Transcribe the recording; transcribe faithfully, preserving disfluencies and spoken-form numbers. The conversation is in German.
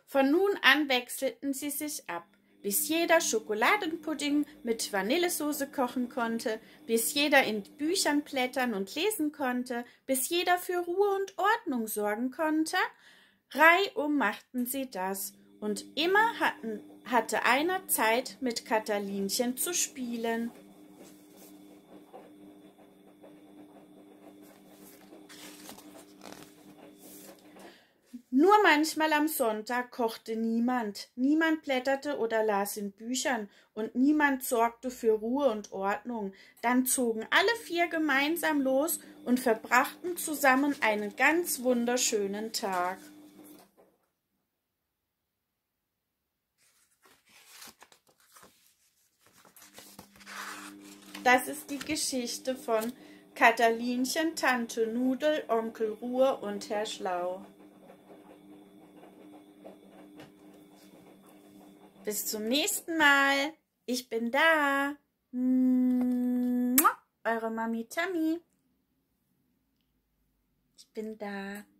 Von nun an wechselten sie sich ab, bis jeder Schokoladenpudding mit Vanillesoße kochen konnte, bis jeder in Büchern blättern und lesen konnte, bis jeder für Ruhe und Ordnung sorgen konnte. Reihum machten sie das, und immer hatten, hatte einer Zeit, mit Katalinchen zu spielen. Nur manchmal am Sonntag kochte niemand, niemand blätterte oder las in Büchern und niemand sorgte für Ruhe und Ordnung. Dann zogen alle vier gemeinsam los und verbrachten zusammen einen ganz wunderschönen Tag. Das ist die Geschichte von Katalinchen, Tante Nudel, Onkel Ruhe und Herr Schlau. Bis zum nächsten Mal. Ich bin da. Eure Mami Tammy. Ich bin da.